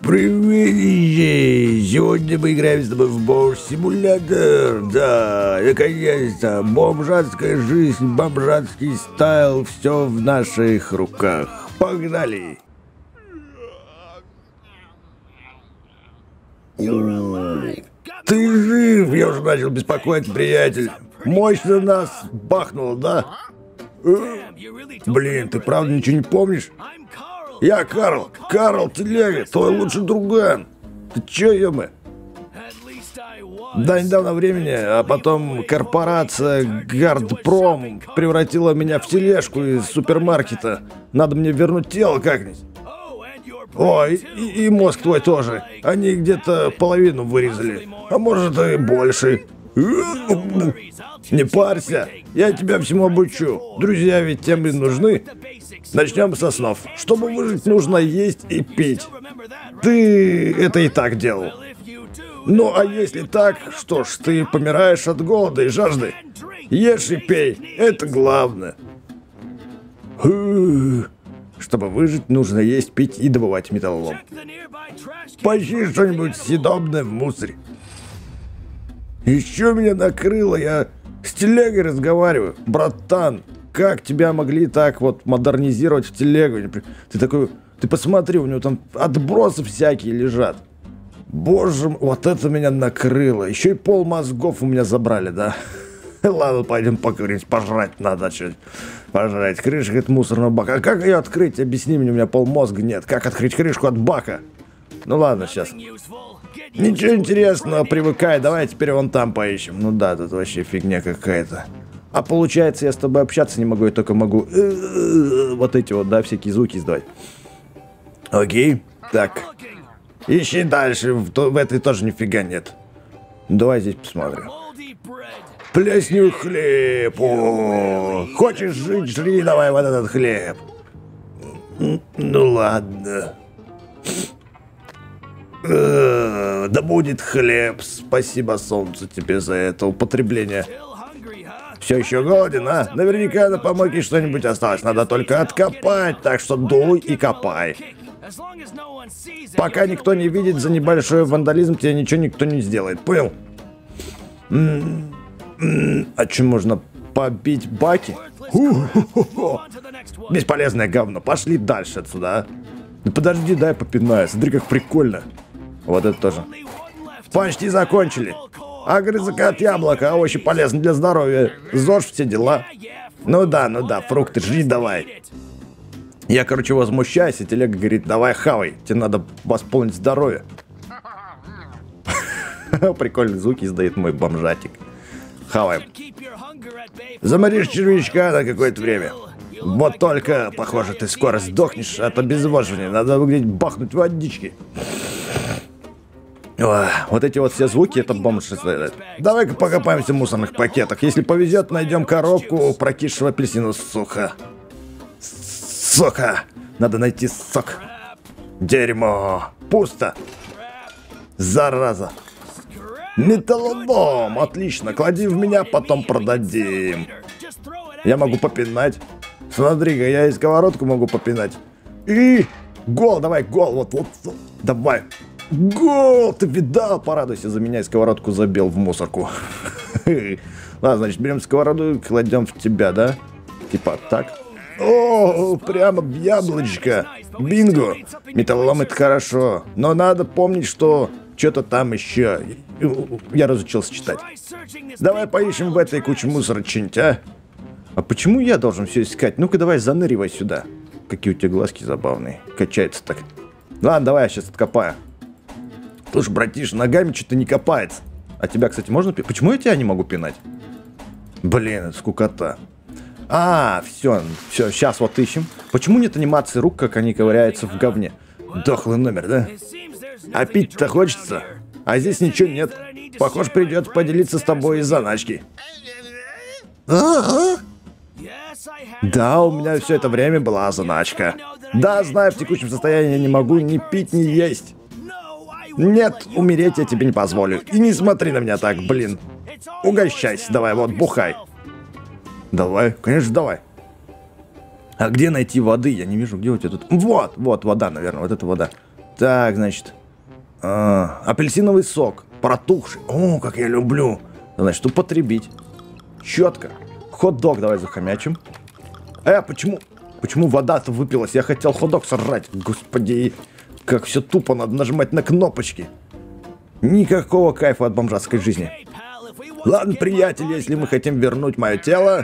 Привет! Сегодня мы играем с тобой в бомж-симулятор. Да, наконец-то. Бомжатская жизнь, бомжатский стайл, все в наших руках. Погнали! Ты жив? Я уже начал беспокоиться, приятель. Мощно нас бахнуло, да? Блин, ты правда ничего не помнишь? Я Карл. Карл Телега, твой лучший друган. Ты чё, ёмы? До недавнего времени, а потом корпорация Гардпром превратила меня в тележку из супермаркета. Надо мне вернуть тело как-нибудь. Ой, и мозг твой тоже. Они где-то половину вырезали. А может и больше. Не парься, я тебя всему обучу. Друзья ведь тем и нужны. Начнем со снов. Чтобы выжить, нужно есть и пить. Ты это и так делал. Ну а если так, что ж, ты помираешь от голода и жажды. Ешь и пей, это главное. Чтобы выжить, нужно есть, пить и добывать металлолом. Поищи что-нибудь съедобное в мусоре. Еще меня накрыло, я с телегой разговариваю. Братан, как тебя могли так вот модернизировать в телегу? Ты такой, ты посмотри, у него там отбросы всякие лежат. Боже мой, вот это меня накрыло. Еще и пол мозгов у меня забрали, да? Ладно, пойдем покурить, пожрать надо что-нибудь. Пожрать. Крышка от мусорного бака. А как ее открыть? Объясни мне, у меня полмозга нет. Как открыть крышку от бака? Ну ладно, сейчас. Ничего интересного, привыкай. Давай теперь вон там поищем. Ну да, тут вообще фигня какая-то. А получается, я с тобой общаться не могу, я только могу вот эти вот, да, всякие звуки издавать. Окей, так. Ищи дальше, в этой тоже нифига нет. Давай здесь посмотрим. Плесневый хлеб. О, хочешь жить, жри давай вот этот хлеб. Ну ладно. Да будет хлеб. Спасибо, солнце, тебе за это употребление. Все еще голоден, а? Наверняка на помойке что-нибудь осталось. Надо только откопать, так что дуй и копай. Пока никто не видит, за небольшой вандализм тебе ничего никто не сделает. Понял? А что, можно побить баки? Бесполезное говно. Пошли дальше отсюда, а? Да подожди, дай попинаю. Смотри, как прикольно. Вот это тоже. Почти закончили. Огрызок от яблока, овощи полезны для здоровья. ЗОЖ, все дела. Ну да, фрукты жри давай. Я, короче, возмущаюсь, и телега говорит, давай хавай, тебе надо восполнить здоровье. Прикольные звуки издает мой бомжатик. Хаваем. Заморишь червячка на какое-то время. Вот только, похоже, ты скоро сдохнешь от обезвоживания. Надо выглядеть бахнуть водички. Вот эти вот все звуки, это бомж. Давай-ка покопаемся в мусорных пакетах. Если повезет, найдем коробку прокисшего апельсина, сука. Сука! Надо найти сок. Дерьмо. Пусто. Зараза. Металлолом. Отлично. Клади в меня, потом продадим. Я могу попинать. Смотри-ка, я и сковородку могу попинать. И гол, давай, гол. Вот. Давай. Гол, ты видал? Порадуйся за меня, и сковородку забил в мусорку. Ладно, значит, берем сковороду и кладем в тебя, да? Типа так. О, прямо в яблочко. Бинго. Металлолом — это хорошо. Но надо помнить, что что-то там еще. Я разучился читать. Давай поищем в этой куче мусора что-нибудь, а? А почему я должен все искать? Ну-ка давай заныривай сюда. Какие у тебя глазки забавные. Качается так. Ладно, давай я сейчас откопаю. Слушай, братиш, ногами что-то не копается. А тебя, кстати, можно пинать? Почему я тебя не могу пинать? Блин, это скукота. А, все, сейчас вот ищем. Почему нет анимации рук, как они ковыряются в говне? Дохлый номер, да? А пить-то хочется? А здесь ничего нет. Похоже, придется поделиться с тобой из заначки. Да, у меня все это время была заначка. Да, знаю, в текущем состоянии я не могу ни пить, ни есть. Нет, умереть я тебе не позволю. И не смотри на меня так, блин. Угощайся, давай, вот, бухай. Давай, конечно, давай. А где найти воды? Я не вижу, где у тебя тут... Вот, вода, наверное, вот это вода. Так, значит, Апельсиновый сок. Протухший. О, как я люблю. Значит, употребить. Четко. Хот-дог давай захомячим. Почему? Почему вода-то выпилась? Я хотел хот-дог сожрать. Господи, как все тупо, надо нажимать на кнопочки. Никакого кайфа от бомжатской жизни. Ладно, приятель, если мы хотим вернуть мое тело,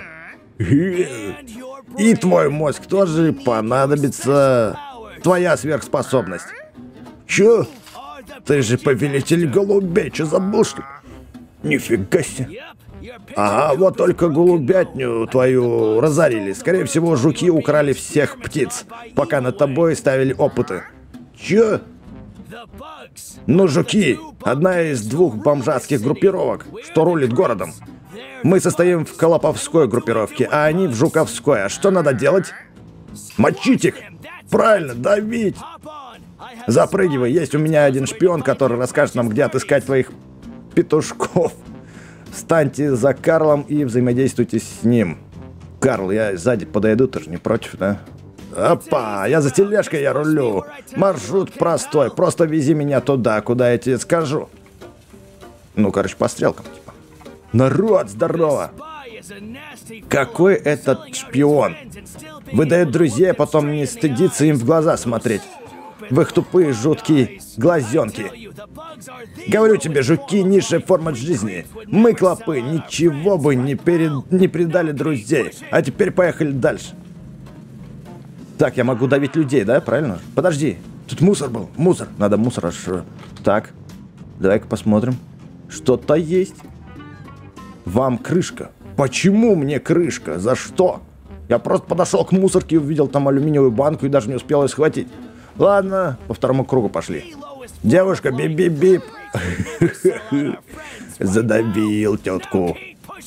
и твой мозг тоже понадобится твоя сверхспособность. Чё? Ты же повелитель голубей, чё забыл, что ли? Нифига себе. Ага, вот только голубятню твою разорили. Скорее всего, жуки украли всех птиц, пока над тобой ставили опыты. Чё? Ну, жуки, одна из двух бомжатских группировок, что рулит городом. Мы состоим в колоповской группировке, а они в жуковской. А что надо делать? Мочить их! Правильно, давить! Запрыгивай, есть у меня один шпион, который расскажет нам, где отыскать твоих петушков. Встаньте за Карлом и взаимодействуйте с ним. Карл, я сзади подойду, ты же не против, да? Опа, я за тележкой, я рулю. Маршрут простой, просто вези меня туда, куда я тебе скажу. Ну, короче, по стрелкам, типа. Народ, здорово! Какой этот шпион? Выдает друзей, а потом не стыдится им в глаза смотреть. В их тупые, жуткие глазенки. Говорю тебе, жуки — низшая форма жизни. Мы, клопы, ничего бы не предали друзей. А теперь поехали дальше. Так, я могу давить людей, да? Правильно? Подожди, тут мусор был. Мусор. Надо мусор аж... Так, давай-ка посмотрим. Что-то есть. Вам крышка. Почему мне крышка? За что? Я просто подошел к мусорке, увидел там алюминиевую банку и даже не успел ее схватить. Ладно, по второму кругу пошли. Девушка, бип-бип-бип. Задавил тетку.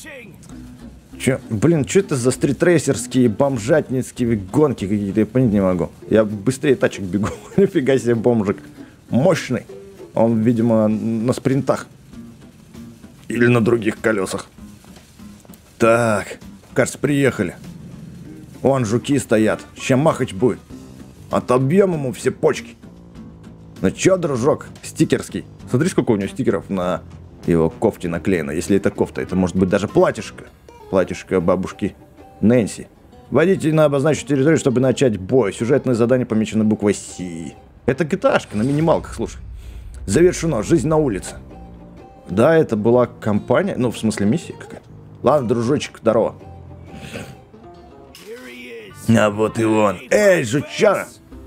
Блин, что это за стритрейсерские, бомжатницкие гонки какие-то? Я понять не могу. Я быстрее тачек бегу. Нифига себе, бомжик. Мощный. Он, видимо, на спринтах. Или на других колесах. Так, кажется, приехали. Вон жуки стоят. Ща махач будет. Отобьем ему все почки. Ну чё, дружок, стикерский. Смотри, сколько у него стикеров на его кофте наклеено. Если это кофта, это может быть даже платьишко. Платьишко бабушки Нэнси. Войдите на обозначенную территорию, чтобы начать бой. Сюжетное задание помечено буквой С. Это GTA-шка на минималках, слушай. Завершено. Жизнь на улице. Да, это была компания. Ну, в смысле, миссия какая-то. Ладно, дружочек, здорово. А вот и он. Эй, жучара!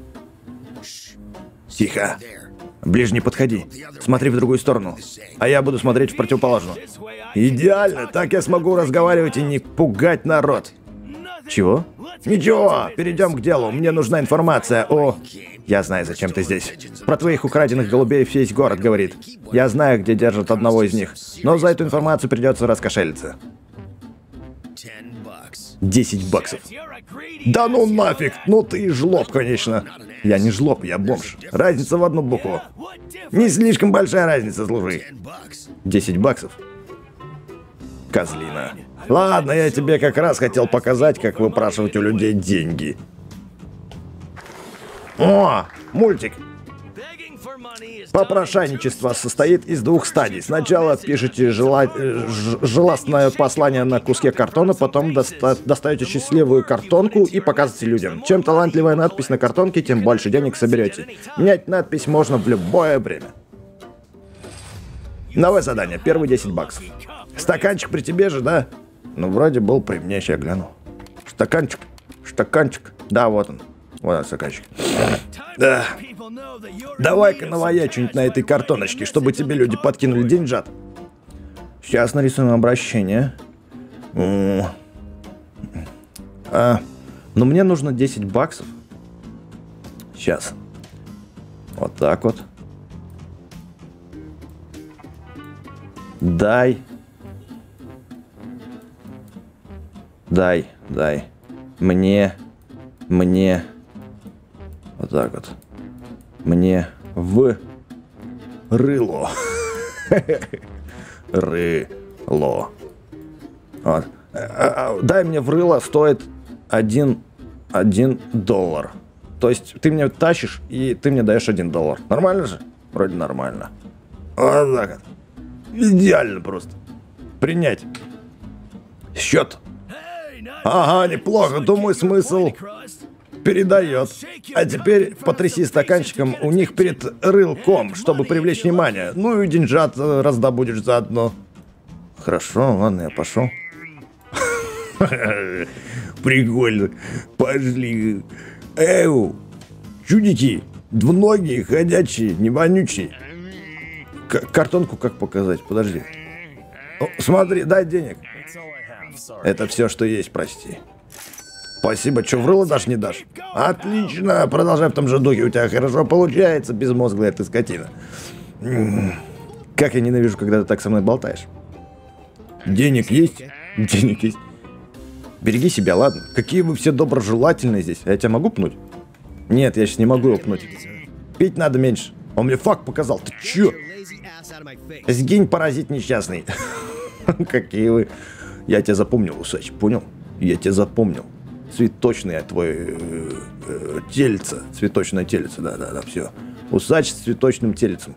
Тихо. Ближе не подходи. Смотри в другую сторону. А я буду смотреть в противоположную. Идеально. Так я смогу разговаривать и не пугать народ. Чего? Ничего. Перейдем к делу. Мне нужна информация о... Я знаю, зачем ты здесь. Про твоих украденных голубей весь город говорит. Я знаю, где держат одного из них. Но за эту информацию придется раскошелиться. 10 баксов. Да ну нафиг. Ну ты жлоб, конечно. Я не жлоб, я бомж. Разница в одну букву. Не слишком большая разница, служи. 10 баксов. Козлина. Ладно, я тебе как раз хотел показать, как выпрашивать у людей деньги. О, мультик. Попрошайничество состоит из двух стадий. Сначала пишите желастное послание на куске картона, потом достаете счастливую картонку и показываете людям. Чем талантливая надпись на картонке, тем больше денег соберете. Менять надпись можно в любое время. Новое задание. Первые 10 баксов. Стаканчик при тебе же, да? Ну, вроде был при мне, сейчас гляну. Стаканчик. Стаканчик. Да, вот он. Вот он, стаканчик. Да. Давай-ка наваяй что-нибудь на этой картоночке, чтобы тебе люди подкинули деньжат. Сейчас нарисуем обращение. Но мне нужно 10 баксов. Сейчас. Вот так вот. Дай. Мне. Вот так вот. Мне в рыло. Рыло. Вот. Дай мне в рыло стоит $1. То есть ты мне тащишь, и ты мне даешь $1. Нормально же? Вроде нормально. Вот так вот. Идеально просто. Принять. Счет. Ага, неплохо. Думаю, смысл передает. А теперь потряси стаканчиком у них перед рылком, чтобы привлечь внимание. Ну и деньжат раздобудешь заодно. Хорошо, ладно, я пошел. Прикольно. Пошли. Эу, чудики, двуногие, ходячие, не вонючие. Картонку как показать? Подожди. О, смотри, дай денег. Это все, что есть, прости. Спасибо, что в рыло даже не дашь? Отлично, продолжай в том же духе, у тебя хорошо получается, безмозглая ты скотина. Как я ненавижу, когда ты так со мной болтаешь. Денег есть? Денег есть. Береги себя, ладно? Какие вы все доброжелательные здесь. Я тебя могу пнуть? Нет, я сейчас не могу его пнуть. Пить надо меньше. Он мне факт показал. Ты чё? Сгинь, паразит несчастный. Какие вы... Я тебя запомнил, усач, понял? Я тебя запомнил. Цветочное твое тельце. Цветочное тельце, да, все. Усач с цветочным тельцем.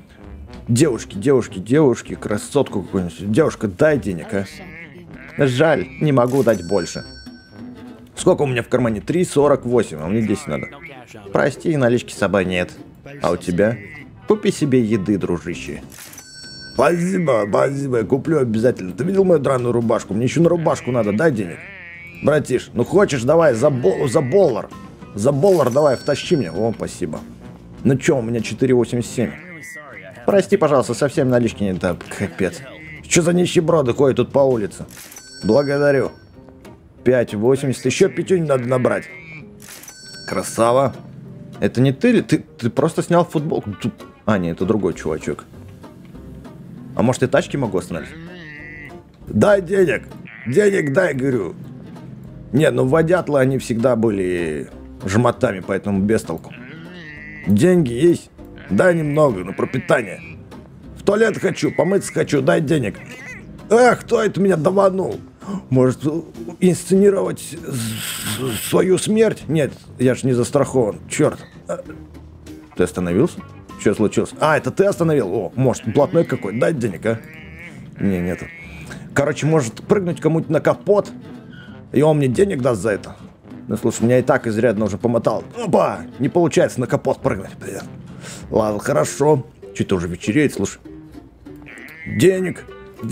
Девушки, красотку какую-нибудь. Девушка, дай денег, а. Жаль, не могу дать больше. Сколько у меня в кармане? 3,48, а мне 10 надо. Прости, налички с собой нет. А у тебя? Купи себе еды, дружище. Спасибо, я куплю обязательно. Ты видел мою драную рубашку? Мне еще на рубашку надо, дай денег. Братиш, ну хочешь, давай, за боллар. За боллар давай, втащи мне. О, спасибо. Ну чё, у меня 4,87. Прости, пожалуйста, совсем налички нет. Да, капец. Что за нищеброды ходят тут по улице? Благодарю. 5,80. Еще пятюнь надо набрать. Красава. Это не ты ли? Ты просто снял футболку. А, нет, это другой чувачок. А может, я тачки могу остановить? Дай денег. Денег дай, говорю. Не, ну водятлы они всегда были жмотами, поэтому без толку. Деньги есть? Дай немного, на пропитание. В туалет хочу, помыться хочу, дай денег. Эх, кто это меня даванул? Может, инсценировать свою смерть? Нет, я ж не застрахован. Черт. Ты остановился? Что случилось? А, это ты остановил? О, может, блатной какой? Дай денег, а? Не, нету. Короче, может прыгнуть кому-нибудь на капот, и он мне денег даст за это. Ну, слушай, меня и так изрядно уже помотал. Опа! Не получается на капот прыгнуть. Блин. Ладно, хорошо. Что-то уже вечереет, слушай. Денег.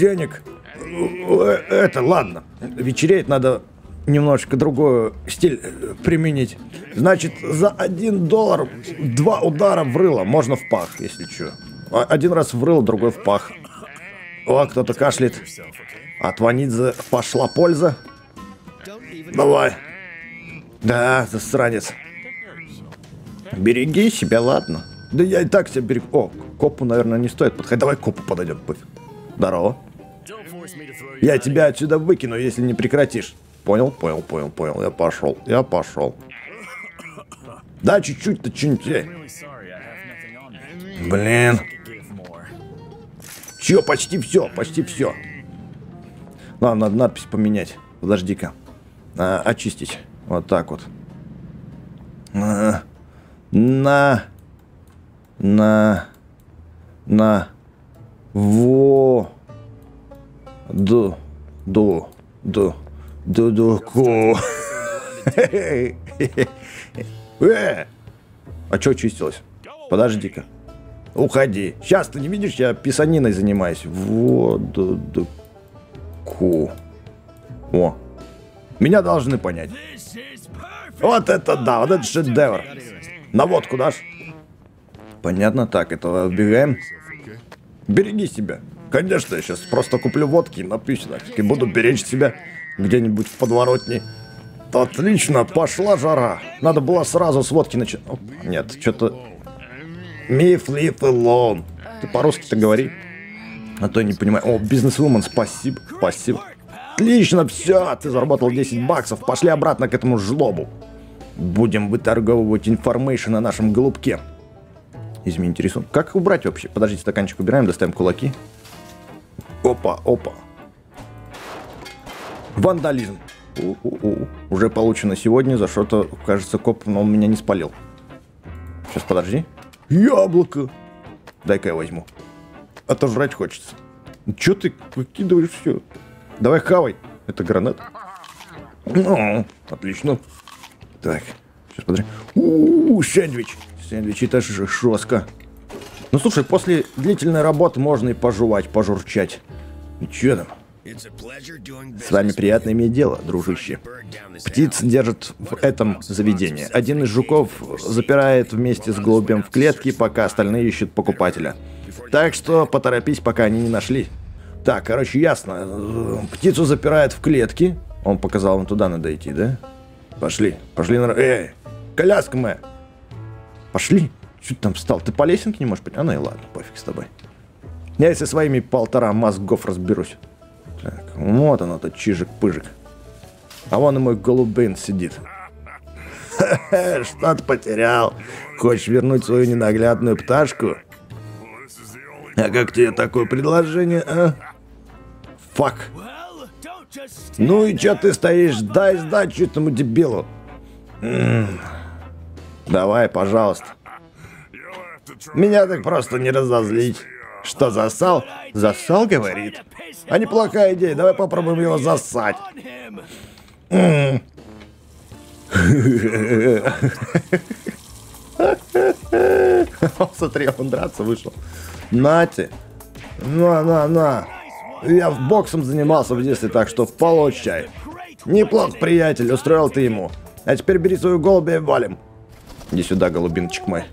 Это, ладно. Вечереет, надо немножечко другой стиль применить. Значит, за $1 2 удара в рыло. Можно в пах, если что. Один раз в рыло, другой в пах. О, кто-то кашляет. От Ванидзе пошла польза. Давай. Да, засранец. Береги себя, ладно. Да я и так себя берегу. О, к копу, наверное, не стоит подходить. Давай к копу подойдем. Здорово. Я тебя отсюда выкину, если не прекратишь. Понял. Я пошел. Да, чуть-чуть-то, что-нибудь. Блин. Чё, почти все. Ладно, надо надпись поменять. Подожди-ка. Очистить. Вот так вот. Ку. А чё чистилось? Подожди-ка. Уходи. Сейчас ты не видишь, я писаниной занимаюсь. Ку. О. Меня должны понять. Вот это да, вот это шедевр. На водку дашь? Понятно, так, это отбегаем. Береги себя. Конечно, я сейчас просто куплю водки и напьюсь нафиг. И буду беречь себя где-нибудь в подворотне. Отлично, пошла жара. Надо было сразу с водки начать. Нет, что-то... Me leave alone. Ты по-русски-то говори. А то я не понимаю. О, бизнесвумен, спасибо. Отлично, все, ты заработал $10. Пошли обратно к этому жлобу. Будем выторговывать информейшн на нашем голубке. Изменить рисунок. Как их убрать вообще? Подождите, стаканчик убираем, достаем кулаки. Опа. Вандализм. Уже получено сегодня, за что-то, кажется, коп, но он меня не спалил. Сейчас, подожди. Яблоко. Дай-ка я возьму. А то жрать хочется. Чё ты выкидываешь все? Давай хавай. Это гранат. Ну, отлично. Так, сейчас подожди. Сэндвич. Сэндвич, это же жестко. Ну слушай, после длительной работы можно и пожевать, пожурчать. И чё там? С вами приятно иметь дело, дружище. Птиц держат в этом заведении. Один из жуков запирает вместе с голубем в клетке, пока остальные ищут покупателя. Так что поторопись, пока они не нашли. Так, короче, ясно. Птицу запирают в клетке. Он показал, вон туда надо идти, да? Пошли, пошли на... Эй, коляска моя! Пошли. Чё ты там встал? Ты по лесенке не можешь пойти? А ну и ладно, пофиг с тобой. Я со своими 1,5 мозгов разберусь. Так, вот он, этот чижик-пыжик. А вон и мой голубин сидит. Что-то потерял. Хочешь вернуть свою ненаглядную пташку? А как тебе такое предложение, а? Фак. Ну и чё ты стоишь? Дай сдачу этому дебилу. Давай, пожалуйста. Меня так просто не разозлить. Что, засал? Засал, говорит? А неплохая идея, давай попробуем его засать. Смотри, он драться вышел. Нате. На. Я боксом занимался в детстве, так что получай. Неплохо, приятель, устроил ты ему. А теперь бери свою голубя и валим. Иди сюда, голубинчик мой.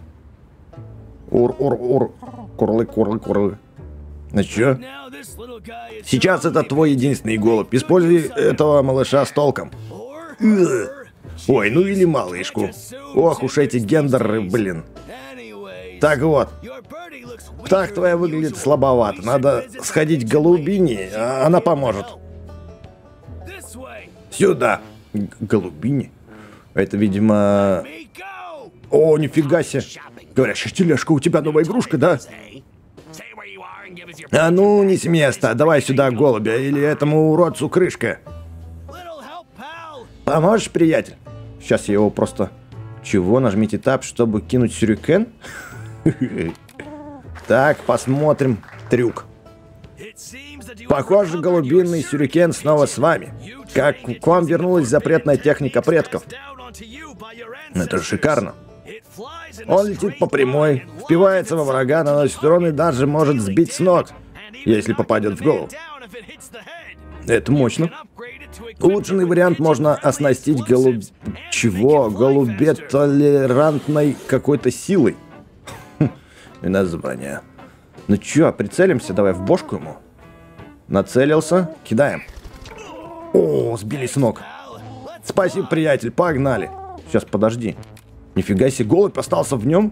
Ур. Курлы. Ну чё? Сейчас это твой единственный голубь. Используй этого малыша с толком. Ой, ну или малышку. Ох уж эти гендеры, блин. Так вот. Так твоя выглядит слабовато. Надо сходить к голубине, она поможет. Сюда. Голубине? Это, видимо... О, нифига себе. Говорящая тележка, у тебя новая игрушка, да? А ну, не с места. Давай сюда голубя, или этому уродцу крышка. Поможешь, приятель? Сейчас я его просто... Чего? Нажмите тап, чтобы кинуть сюрикен? Так, посмотрим. Трюк. Похоже, голубиный сюрикен снова с вами. Как к вам вернулась запретная техника предков. Это же шикарно. Он летит по прямой, впивается во врага, наносит урон и даже может сбить с ног, если попадет в голову. Это мощно. Улучшенный вариант можно оснастить голубе-толерантной какой-то силой. И название. Ну чё, прицелимся? Давай в бошку ему. Нацелился. Кидаем. О, сбили с ног. Спасибо, приятель, погнали. Сейчас, подожди. Нифига себе, голубь остался в нем.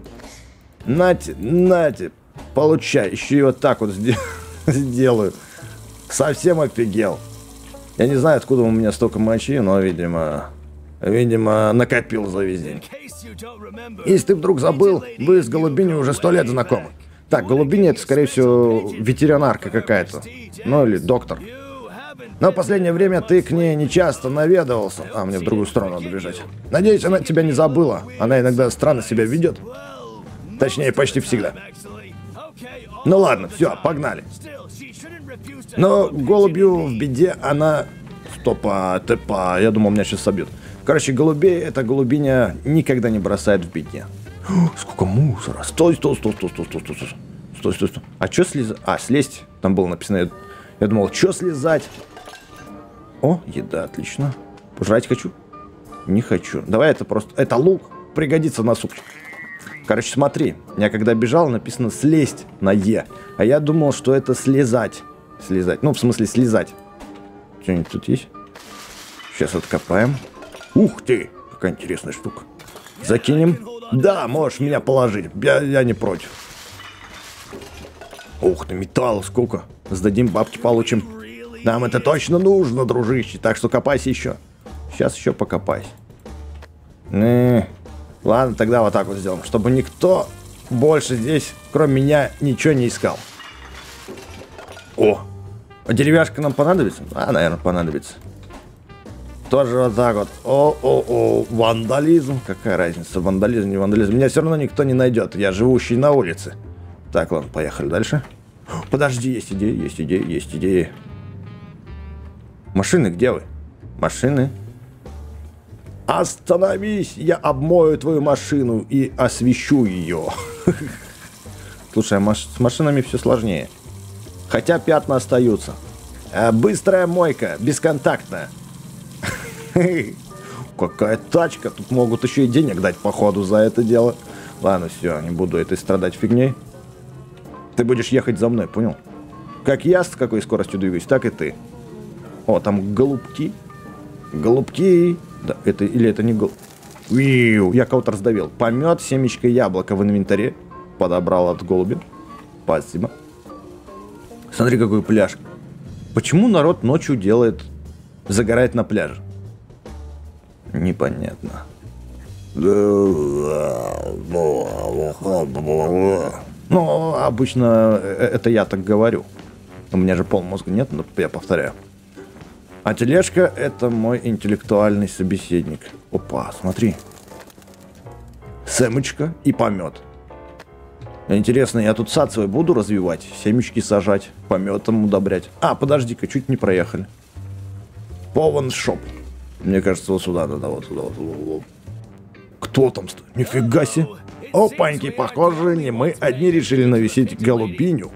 Нате. Получай. Еще и вот так вот сделаю. Совсем офигел. Я не знаю, откуда у меня столько мочи, но, видимо, накопил за весь день. Если ты вдруг забыл, вы с голубиней уже 100 лет знакомы. Так, голубиня — это, скорее всего, ветеринарка какая-то. Ну, или доктор. Но в последнее время ты к ней нечасто наведывался. А, мне в другую сторону надо бежать. Надеюсь, она тебя не забыла. Она иногда странно себя ведет. Точнее, почти всегда. Ну ладно, все, погнали. Но голубью в беде она... Стопа, тепа, я думал, меня сейчас собьют. Короче, голубей эта голубиня никогда не бросает в беде. Сколько мусора. Стой. А что слезать? А, слезть. Там было написано. Я думал, что слезать? О, еда, отлично. Пожрать хочу? Не хочу. Давай это просто... Это лук. Пригодится на суп. Короче, смотри. Я когда бежал, написано слезть на Е. А я думал, что это слезать. Слезать. Ну, в смысле, слезать. Что-нибудь тут есть? Сейчас откопаем. Ух ты! Какая интересная штука. Закинем. Да, можешь меня положить. Я не против. Ух ты, металл сколько. Сдадим, бабки получим. Нам это точно нужно, дружище. Так что копайся еще. Сейчас еще покопайся. Ладно, тогда вот так вот сделаем. Чтобы никто больше здесь, кроме меня, ничего не искал. О! А деревяшка нам понадобится? А, наверное, понадобится. Тоже вот так вот. О, вандализм. Какая разница, вандализм, не вандализм. Меня все равно никто не найдет. Я живущий на улице. Так, ладно, поехали дальше. Подожди, есть идея, есть идея, есть идея. Машины, где вы? Машины. Остановись, я обмою твою машину и освещу ее. Слушай, с машинами все сложнее. Хотя пятна остаются. Быстрая мойка, бесконтактная. Какая тачка, тут могут еще и денег дать походу за это дело. Ладно, все, не буду этой страдать фигней. Ты будешь ехать за мной, понял? Как я с какой скоростью двигаюсь, так и ты. О, там голубки. Голубки. Да, это или это не голубки? Я кого-то раздавил. Помет, семечко, яблоко в инвентаре. Подобрал от голубя. Спасибо. Смотри, какой пляж. Почему народ ночью загорает на пляже? Непонятно. Ну, обычно это я так говорю. У меня же полмозга нет, но я повторяю. А тележка — это мой интеллектуальный собеседник. Опа, смотри. Семечка и помет. Интересно, я тут сад свой буду развивать? Семечки сажать, пометом удобрять. А, подожди-ка, чуть не проехали. Пован шоп. Мне кажется, вот сюда надо, вот сюда, вот. Кто там стоит? Нифига себе. Опаньки, похоже, не мы одни решили навесить голубиню.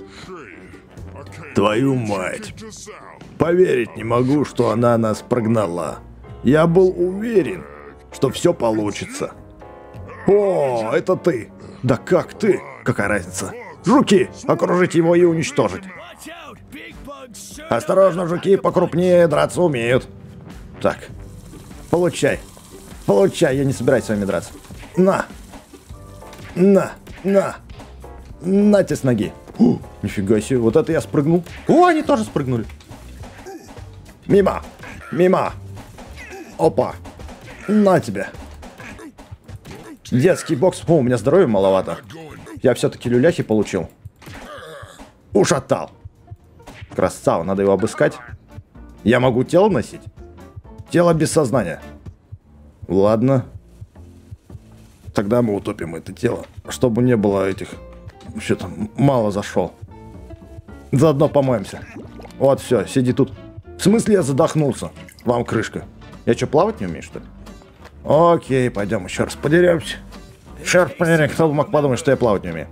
Твою мать. Поверить не могу, что она нас прогнала. Я был уверен, что все получится. О, это ты. Да как ты? Какая разница? Жуки, окружить его и уничтожить. Осторожно, жуки покрупнее драться умеют. Так, получай. Получай, я не собираюсь с вами драться. На. Нате с ноги. Нифига себе, вот это я спрыгнул. О, они тоже спрыгнули. Мимо. Опа. На тебе. Детский бокс. О, у меня здоровья маловато. Я все-таки люляхи получил. Ушатал. Красава, надо его обыскать. Я могу тело носить? Тело без сознания. Ладно. Тогда мы утопим это тело, чтобы не было этих... Что-то мало зашел. Заодно помоемся. Вот, все, сиди тут. В смысле я задохнулся? Вам крышка. Я что, плавать не умею, что ли? Окей, пойдем еще раз подеремся. Черт подери, кто бы мог подумать, что я плавать не умею.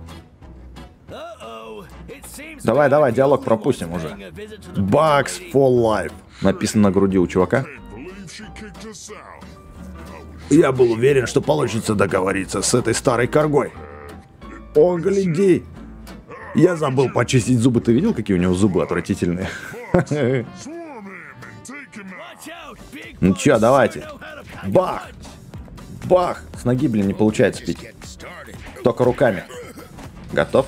Давай, диалог пропустим уже. Bugs for life. Написано на груди у чувака. Я был уверен, что получится договориться с этой старой коргой. О, гляди! Я забыл почистить зубы. Ты видел, какие у него зубы отвратительные? Ну чё, давайте. Бах! Бах! С ноги, блин, не получается пить. Только руками. Готов?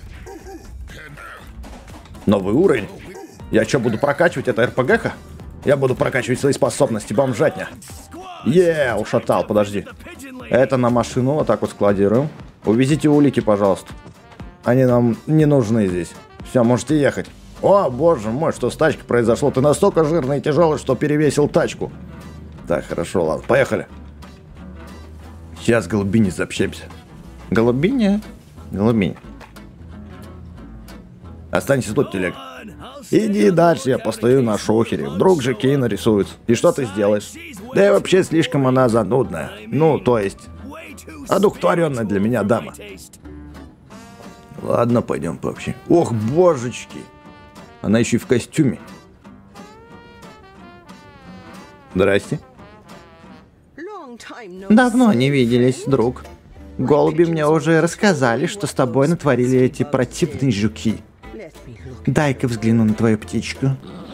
Новый уровень. Я что, буду прокачивать? Это РПГ-ха? Я буду прокачивать свои способности, бомжатня. Ушатал, подожди. Это на машину, вот так вот складируем. Увезите улики, пожалуйста. Они нам не нужны здесь. Все, можете ехать. О, боже мой, что с тачкой произошло? Ты настолько жирный и тяжелый, что перевесил тачку. Так, хорошо, ладно, поехали. Сейчас с голубиней заобщаемся. Голубиня? Голубинь. Останься тут, телег. Иди дальше, я постою на шохере. Вдруг же Кей нарисуется. И что ты сделаешь? Да и вообще слишком она занудная. Ну, то есть... одухотворенная для меня дама. Ладно, пойдем пообщи. Ох, божечки. Она еще и в костюме. Здрасте. Давно не виделись, друг. Голуби мне уже рассказали, что с тобой натворили эти противные жуки. Дай-ка взгляну на твою птичку.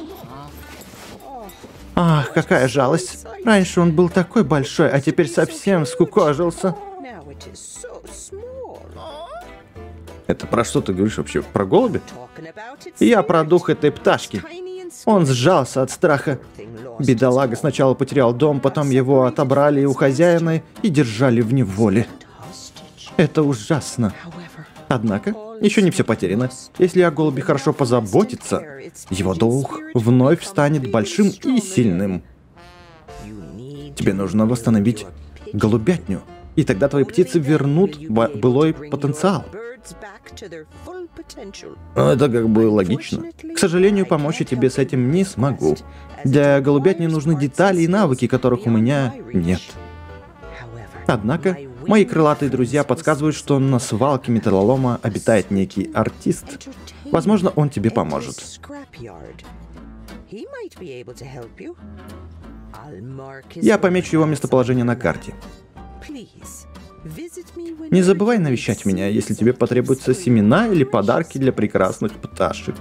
Ах, какая жалость. Раньше он был такой большой, а теперь совсем скукожился. Это про что ты говоришь вообще? Про голубя? Я про дух этой пташки. Он сжался от страха. Бедолага сначала потерял дом, потом его отобрали у хозяина и держали в неволе. Это ужасно. Однако, еще не все потеряно. Если о голубе хорошо позаботиться, его дух вновь станет большим и сильным. Тебе нужно восстановить голубятню. И тогда твои птицы вернут былой потенциал. Ну, это как бы логично. К сожалению, помочь я тебе с этим не смогу. Для голубятни нужны детали и навыки, которых у меня нет. Однако, мои крылатые друзья подсказывают, что на свалке металлолома обитает некий артист. Возможно, он тебе поможет. Я помечу его местоположение на карте. Не забывай навещать меня, если тебе потребуются семена или подарки для прекрасных пташек.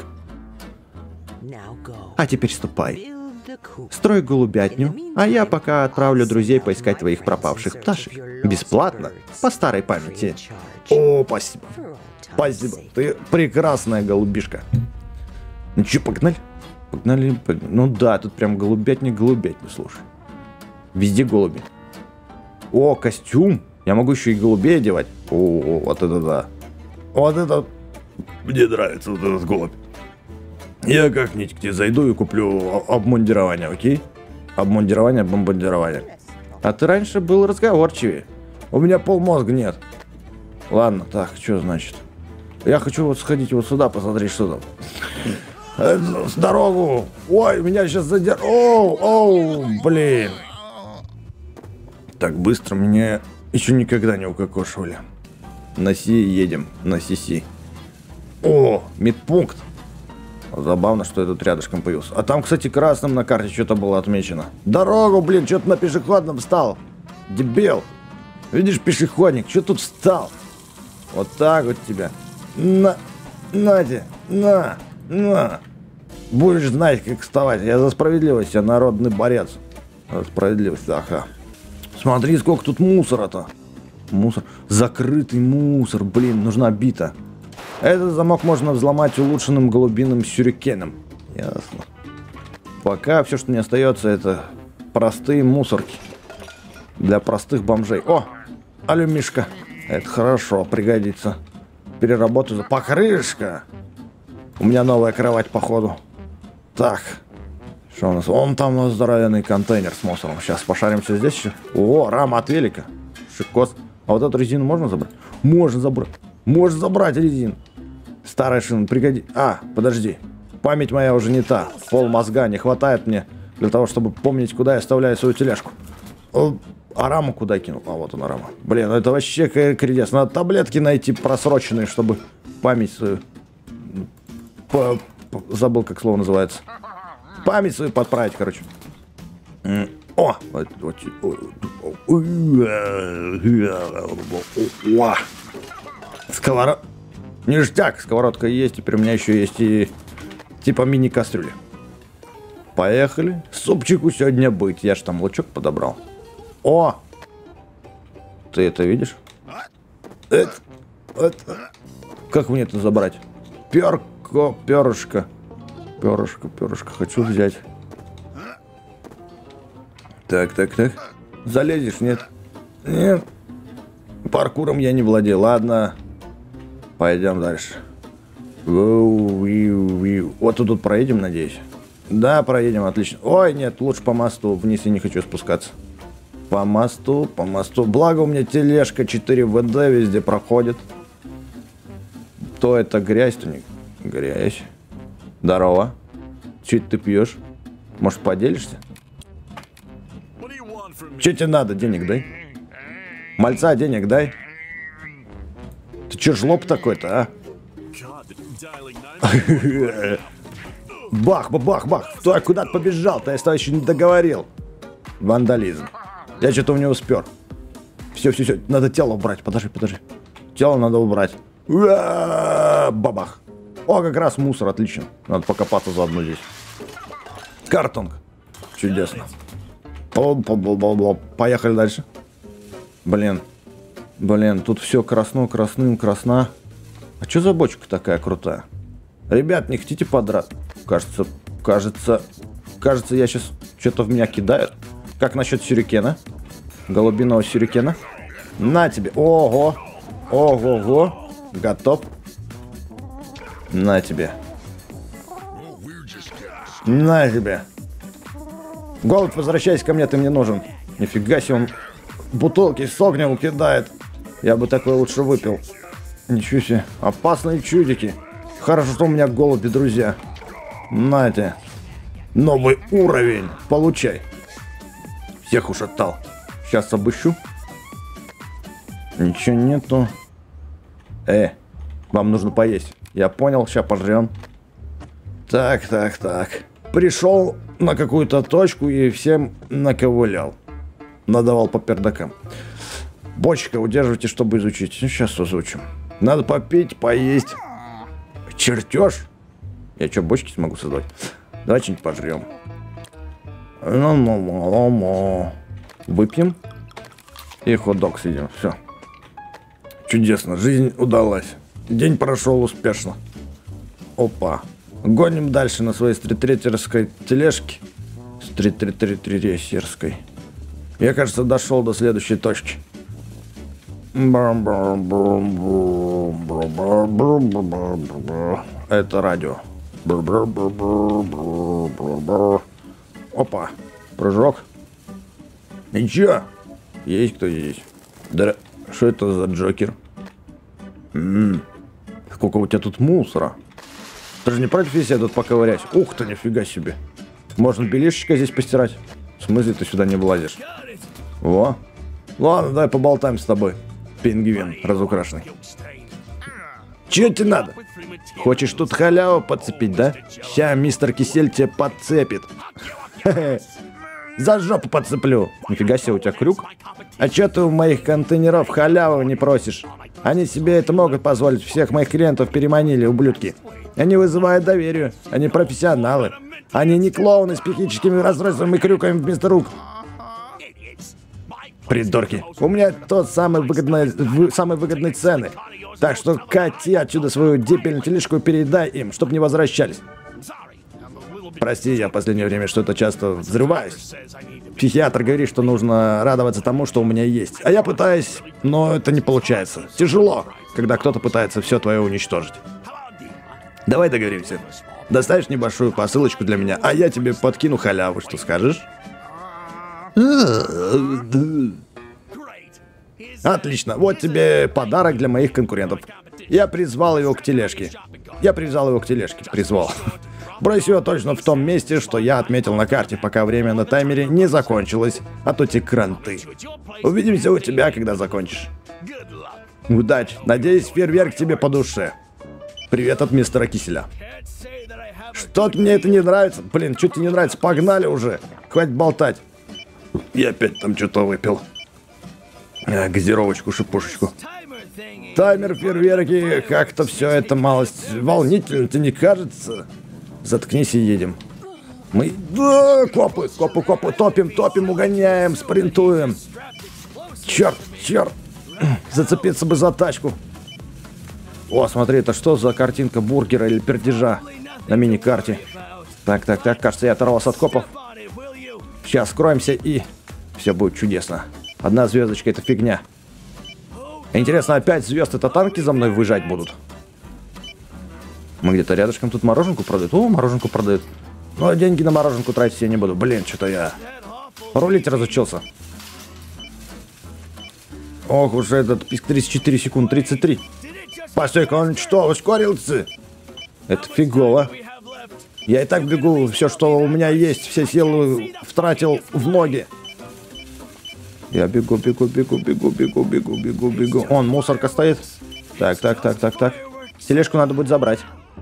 А теперь ступай. Строй голубятню, а я пока отправлю друзей поискать твоих пропавших пташек. Бесплатно, по старой памяти. О, спасибо. Спасибо. Ты прекрасная голубишка. Ну че, погнали? Погнали. Ну да, тут прям голубятня, слушай. Везде голуби. О, костюм. Я могу еще и голубей одевать. О, вот это да. Вот это... Мне нравится вот этот голубь. Я как-нибудь к тебе зайду и куплю обмундирование, окей? Обмундирование, бомбардирование. А ты раньше был разговорчивее. У меня полмозга нет. Ладно, так, что значит? Я хочу вот сходить вот сюда, посмотреть, что там. С дорогу! Ой, меня сейчас задержат. Оу, блин. Так быстро меня еще никогда не укокошивали. На Си едем, на Си. О, медпункт. Забавно, что я тут рядышком появился. А там, кстати, красным на карте что-то было отмечено. Дорогу, блин, что-то на пешеходном встал. Дебил. Видишь, пешеходник, что тут встал? Вот так вот тебя. На. Будешь знать, как вставать. Я за справедливость, я народный борец. За справедливость, ага. Смотри, сколько тут мусора-то. Мусор. Закрытый мусор, блин, нужна бита. Этот замок можно взломать улучшенным голубиным сюрикеном. Ясно. Пока все, что не остается, это простые мусорки. Для простых бомжей. О, алюмишка. Это хорошо, пригодится. Переработаю. Покрышка. У меня новая кровать, походу. Так. Что у нас? Вон там у нас здоровенный контейнер с мусором. Сейчас пошаримся здесь еще. О, рама от велика. Шикос. А вот эту резину можно забрать? Можно забрать. Можно забрать резину. Старая шина, пригодится. А, подожди. Память моя уже не та. Пол мозга не хватает мне для того, чтобы помнить, куда я оставляю свою тележку. А раму куда кинул? А вот она рама. Блин, это вообще кредес. Надо таблетки найти просроченные, чтобы память свою... Забыл, как слово называется. Память свою подправить, короче. О! Сковородка. Ништяк, сковородка есть, теперь у меня еще есть и типа мини-кастрюли. Поехали. Супчику сегодня быть. Я ж там лучок подобрал. О! Ты это видишь? Это. Как мне это забрать? Перышко. Хочу взять. Так. Залезешь, нет? Нет. Паркуром я не владею. Ладно. Пойдем дальше. Вот тут проедем, надеюсь. Да, проедем, отлично. Ой, нет, лучше по мосту. Вниз я не хочу спускаться. По мосту. Благо у меня тележка 4 ВД везде проходит. То это грязь, то не грязь. Здорово. Че ты пьешь? Может, поделишься? Че тебе надо? Денег дай. Мальца, денег дай. Ты че жлоб такой-то, а? Бах. Стой, куда ты побежал-то? Я с тобой еще не договорил. Вандализм. Я что-то у него спер. Все. Надо тело убрать. Подожди. Тело надо убрать. Бабах. О, как раз мусор, отлично. Надо покопаться заодно здесь. Картонка. Чудесно. Поехали дальше. Блин, тут все красным. А что за бочка такая крутая? Ребят, не хотите подраться? Кажется, я сейчас... Что-то в меня кидают. Как насчет сюрикена? Голубиного сюрикена? На тебе. Ого. Готов. На тебе. Голубь, возвращайся ко мне, ты мне нужен. Нифига себе он бутылки с огнем кидает. Я бы такой лучше выпил. Ничего себе, опасные чудики. Хорошо, что у меня голуби, друзья. Нате. Новый уровень. Получай. Всех ушатал. Сейчас обыщу. Ничего нету. Вам нужно поесть. Я понял, сейчас пожрем. Так. Пришел на какую-то точку и всем наковылял. Надавал по пердакам. Бочка удерживайте, чтобы изучить. Сейчас озвучим. Надо попить, поесть. Чертеж? Я что, бочки смогу создать? Давай что-нибудь пожрем. Выпьем. И хот-дог съедим. Все. Чудесно. Жизнь удалась. День прошел успешно. Опа. Гоним дальше на своей стрит-трейтерской тележке. Стрит-трейтерской. Я, кажется, дошел до следующей точки. Это радио. Опа. Прыжок. Ничего. Есть кто есть. Да. Что это за Джокер? Сколько у тебя тут мусора. Ты же не против, если я тут поковырять? Ух ты, нифига себе. Можно белишечко здесь постирать. В смысле ты сюда не влазишь? Во. Ладно, давай поболтаем с тобой. Пингвин разукрашенный. Чё тебе надо? Хочешь тут халяву подцепить, да? Ща мистер Кисель тебе подцепит. За жопу подцеплю. Нифига себе, у тебя крюк. А чё ты у моих контейнеров халяву не просишь? Они себе это могут позволить. Всех моих клиентов переманили, ублюдки. Они вызывают доверие. Они профессионалы. Они не клоуны с психическими расстройствами и крюками вместо рук. Придурки. У меня тот самые выгодные цены. Так что кати отсюда свою дебильную тележку и передай им, чтоб не возвращались. Прости, я в последнее время что-то часто взрываюсь. Психиатр говорит, что нужно радоваться тому, что у меня есть. А я пытаюсь, но это не получается. Тяжело, когда кто-то пытается все твое уничтожить. Давай договоримся. Доставишь небольшую посылочку для меня, а я тебе подкину халяву, что скажешь? Отлично, вот тебе подарок для моих конкурентов. Я призвал его к тележке. Призвал. Брось его точно в том месте, что я отметил на карте, пока время на таймере не закончилось, а то те кранты. Увидимся у тебя, когда закончишь. Удачи. Надеюсь, фейерверк тебе по душе. Привет от мистера Киселя. Что-то мне это не нравится. Блин, что тебе не нравится? Погнали уже. Хватит болтать. Я опять там что-то выпил. Газировочку, шипушечку. Таймер, фейерверки, как-то все это малость волнительно, тебе не кажется? Заткнись и едем. Мы... Да, копы, топим, угоняем, спринтуем. Черт. Зацепиться бы за тачку. О, смотри, это что за картинка бургера или пердежа на мини-карте? Так, кажется, я оторвался от копов. Сейчас скроемся и... Все будет чудесно. Одна звездочка — это фигня. Интересно, опять звезд — это танки за мной выезжать будут? Мы где-то рядышком тут мороженку продают. О, мороженку продают. Но деньги на мороженку тратить я не буду. Блин, что-то я рулить разучился. Ох уж этот писк, 34 секунд, 33. Постой-ка, он что, ускорился? Это фигово. Я и так бегу, все, что у меня есть, все силы втратил в ноги. Я бегу. Он, мусорка стоит. Так. Тележку надо будет забрать.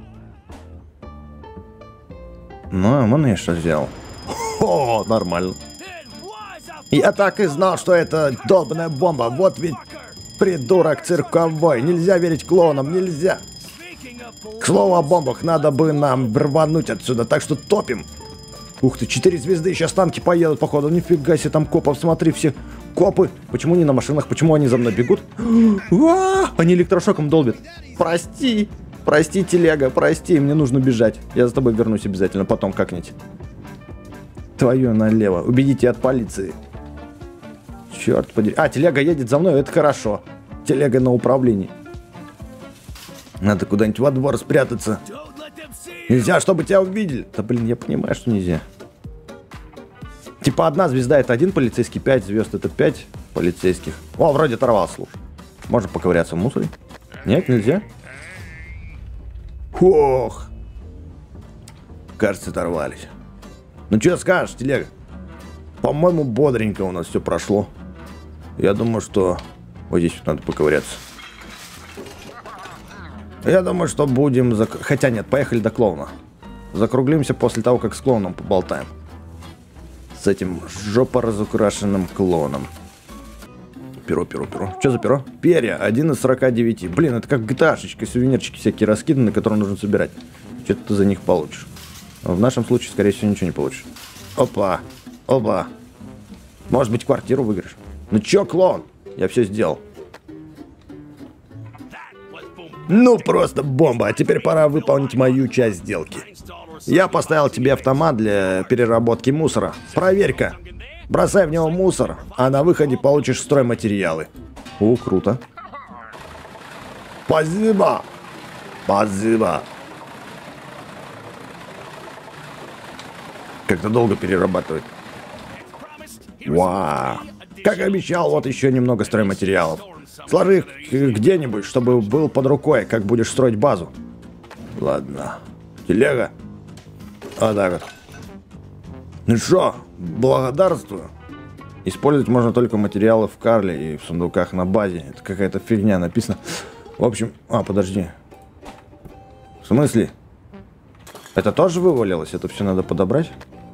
Ну, вон я что сделал. О, нормально. Я так и знал, что это долбаная бомба. Вот ведь придурок цирковой. Нельзя верить клоунам, нельзя. К слову о бомбах, надо бы нам рвануть отсюда, так что топим. Ух ты, 4 звезды, сейчас танки поедут, походу. Нифига себе, там копов, смотри, все копы. Почему не на машинах, почему они за мной бегут? Они электрошоком долбят. Прости, телега, прости, мне нужно бежать. Я за тобой вернусь обязательно, потом как-нибудь. Твою налево, убегите от полиции. Черт подери. Телега едет за мной, это хорошо. Телега на управлении. Надо куда-нибудь во двор спрятаться. Нельзя, чтобы тебя увидели. Да блин, я понимаю, что нельзя. Типа 1 звезда — это 1 полицейский, 5 звезд — это 5 полицейских. О, вроде оторвался, слушай. Можно поковыряться в мусоре? Нет, нельзя? Ох. Кажется, оторвались. Ну что скажешь, телега? По-моему, бодренько у нас все прошло. Я думаю, что... Вот здесь вот надо поковыряться. Я думаю, что будем... Хотя нет, поехали до клоуна. Закруглимся после того, как с клоуном поболтаем. С этим жопо разукрашенным клоуном. Перо. Что за перо? Перья. 1 из 49. Блин, это как GTA-шечка. Сувенирчики всякие раскиданы, которые нужно собирать. Что-то ты за них получишь. Но в нашем случае, скорее всего, ничего не получишь. Опа. Может быть, квартиру выиграешь. Ну чё, клоун? Я все сделал. Ну, просто бомба. А теперь пора выполнить мою часть сделки. Я поставил тебе автомат для переработки мусора. Проверь-ка. Бросай в него мусор, а на выходе получишь стройматериалы. О, круто. Спасибо. Как-то долго перерабатывать. Вау. Как обещал, вот еще немного стройматериалов. Сложи их где-нибудь, чтобы был под рукой, как будешь строить базу. Ладно. Телега. Вот так вот. Ну что, благодарствую. Использовать можно только материалы в карле и в сундуках на базе. Это какая-то фигня написано. В общем... подожди. В смысле? Это тоже вывалилось? Это все надо подобрать?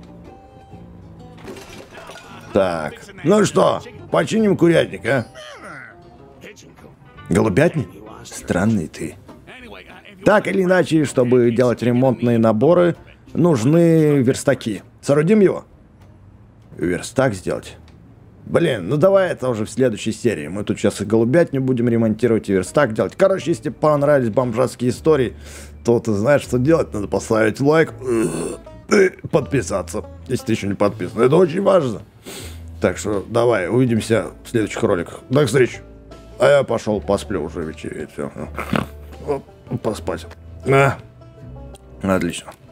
Так. Ну что, починим курятник, а? Голубятник? Странный ты. Так или иначе, чтобы делать ремонтные наборы, нужны верстаки. Соорудим его? Верстак сделать? Блин, ну давай это уже в следующей серии. Мы тут сейчас и голубятню будем ремонтировать, и верстак делать. Короче, если понравились бомжатские истории, то ты знаешь, что делать. Надо поставить лайк и подписаться, если ты еще не подписан. Это очень важно. Так что давай, увидимся в следующих роликах. До встречи. А я пошел посплю, уже вечереет. Все. Поспать. Отлично.